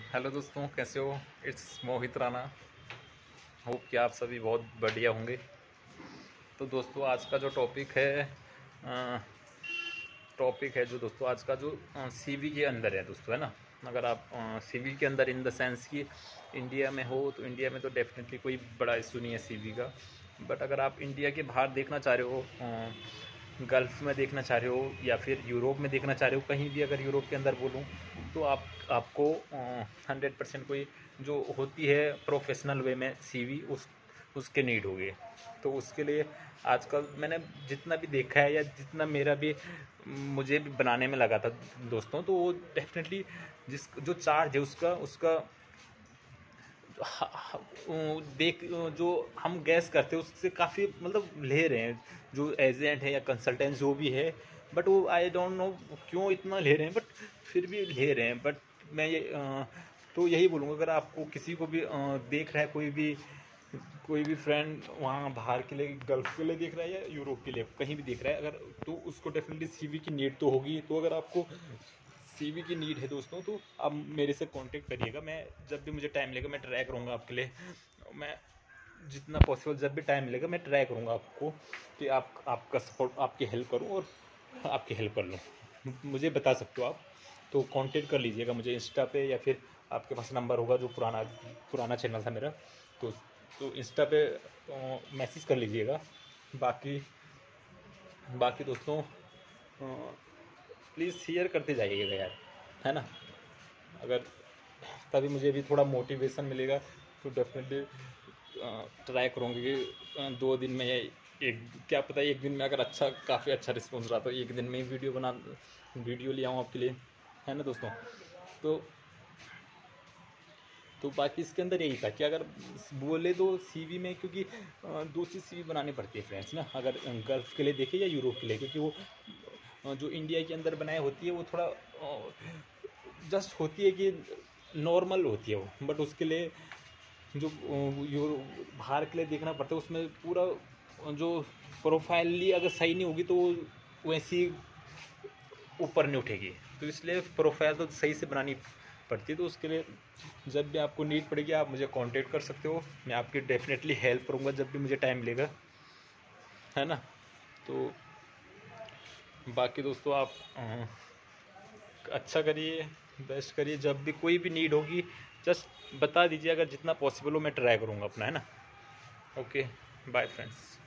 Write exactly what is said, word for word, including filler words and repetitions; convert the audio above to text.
Hello दोस्तों, कैसे हो? It's Mohit Rana. होप कि आप सभी बहुत बढ़िया होंगे। तो दोस्तों, आज का जो टॉपिक है टॉपिक है जो दोस्तों आज का जो सीवी के अंदर है दोस्तों, है ना। अगर आप सीवी के अंदर इन द सेंस कि इंडिया में हो, तो इंडिया में तो डेफिनेटली कोई बड़ा इशू नहीं है सीवी का। बट अगर आप इंडिया के बाहर देखना चाह रहे हो, गल्फ़ में देखना चाह रहे हो या फिर यूरोप में देखना चाह रहे हो, कहीं भी अगर यूरोप के अंदर बोलूँ, तो आप आपको हंड्रेड परसेंट कोई जो होती है प्रोफेशनल वे में सीवी उस उसके नीड होगी। तो उसके लिए आजकल मैंने जितना भी देखा है या जितना मेरा भी मुझे भी बनाने में लगा था दोस्तों, तो वो डेफिनेटली जिस जो चार्ज है उसका उसका देख जो हम गैस करते हैं उससे काफ़ी मतलब ले रहे हैं, जो एजेंट है या कंसल्टेंट जो भी है। बट वो आई डोंट नो क्यों इतना ले रहे हैं, बट फिर भी ले रहे हैं। बट मैं ये अ, तो यही बोलूँगा, अगर आपको किसी को भी अ, देख रहा है, कोई भी कोई भी फ्रेंड वहाँ बाहर के लिए, गल्फ के लिए देख रहा है या यूरोप के लिए, कहीं भी देख रहा है अगर, तो उसको डेफिनेटली सीवी की नीड तो होगी। तो अगर आपको सीवी की नीड है दोस्तों, तो आप मेरे से कांटेक्ट करिएगा। मैं जब भी मुझे टाइम लगेगा मैं ट्राई करूँगा आपके लिए। मैं जितना पॉसिबल जब भी टाइम मिलेगा मैं ट्राई करूँगा आपको कि आप आपका सपोर्ट, आपकी हेल्प करूँ और आपकी हेल्प कर लूँ। मुझे बता सकते हो आप, तो कांटेक्ट कर लीजिएगा मुझे इंस्टा पे, या फिर आपके पास नंबर होगा जो पुराना पुराना चैनल था मेरा, तो तो इंस्टा पे मैसेज कर लीजिएगा। बाकी बाकी दोस्तों, प्लीज़ शेयर करते जाइएगा यार, है ना। अगर तभी मुझे भी थोड़ा मोटिवेशन मिलेगा, तो डेफिनेटली ट्राई करूँगी कि दो दिन में, एक क्या पता एक दिन में अगर अच्छा काफ़ी अच्छा रिस्पॉन्स रहा तो एक दिन में ही वीडियो बना वीडियो ले आऊँ आपके लिए, है ना दोस्तों। तो तो बाकी इसके अंदर यही था कि अगर बोले तो सीवी में, क्योंकि दूसरी सीवी बनानी पड़ती है फ्रेंड्स ना, अगर गल्फ के लिए देखें या यूरोप के लिए, क्योंकि वो जो इंडिया के अंदर बनाई होती है वो थोड़ा जस्ट होती है कि नॉर्मल होती है वो। बट उसके लिए जो यूरो बाहर के लिए देखना पड़ता है, उसमें पूरा जो प्रोफाइल अगर सही नहीं होगी तो वैसी ऊपर नहीं उठेगी। तो इसलिए प्रोफाइल तो सही से बनानी पड़ती है। तो उसके लिए जब भी आपको नीड पड़ेगी आप मुझे कांटेक्ट कर सकते हो, मैं आपकी डेफिनेटली हेल्प करूँगा जब भी मुझे टाइम मिलेगा, है ना। तो बाकी दोस्तों, आप अच्छा करिए, बेस्ट करिए। जब भी कोई भी नीड होगी जस्ट बता दीजिए, अगर जितना पॉसिबल हो मैं ट्राई करूँगा अपना, है ना। Okay, bye friends.